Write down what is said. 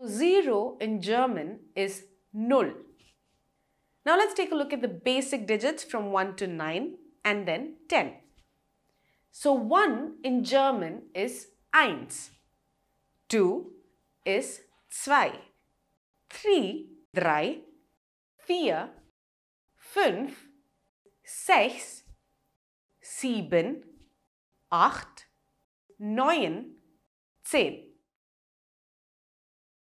0 in German is null. Now let's take a look at the basic digits from 1 to 9 and then 10. So 1 in German is eins, 2 is zwei, 3, drei, 4, 5, 6, 7, 8, 9, 10.